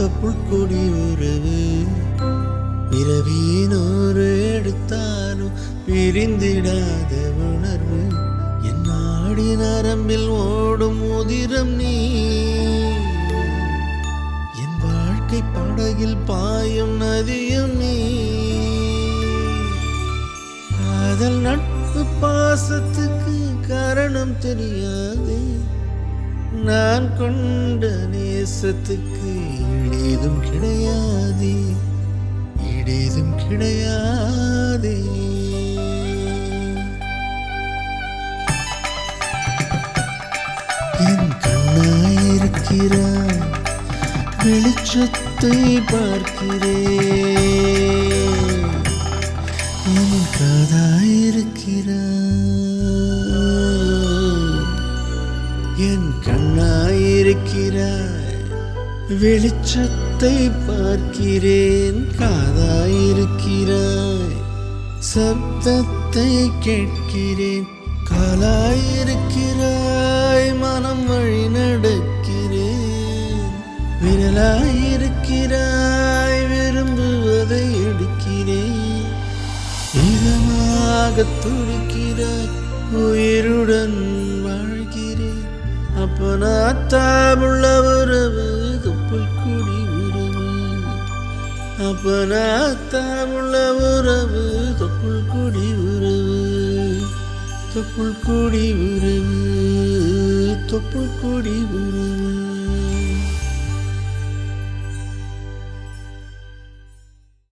தொப்புள் கொடி உறவு பிறவியினோரு எடுத்தாலும் பிரிந்திடாத உணர்வு என் நாடி நரம்பில் ஓடும் உதிரம் நீ என் வாழ்க்கை படகில் பாயும் நதியும் நீ காதல் நட்பு பாசத்துக்கு காரணம் தெரியாது நான் கொண்ட நேசத்துக்கு ஈடேதும் கிடையாது ஈடேதும் கிடையாது என் கண்ணாயிருக்கிறாய் வெளிச்சத்தை பார்க்கிறேன் என் காதாயிருக்கிறாய் என் கண்ணாயிருக்கிறாய் வெளிச்சத்தை பார்க்கிறேன் காதாயிருக்கிறாய் சப்தத்தை கேட்கிறேன் காலாயிருக்கிறாய் மனம் வழி நடக்கிறேன் விரலாயிருக்கிறாய் விரும்புவதை எடுக்கிறேன் இதமாக துடிக்கிறாய் உயிருடன் வாழ்கிறேன் அப்பனா தாமுள்ள உறவு தொப்புள் கொடி உறவு அப்பனா தாமுள்ள உறவு தொப்புள் கொடி உறவு தொப்புள் கொடி உறவு தொப்புள் கொடி உறவு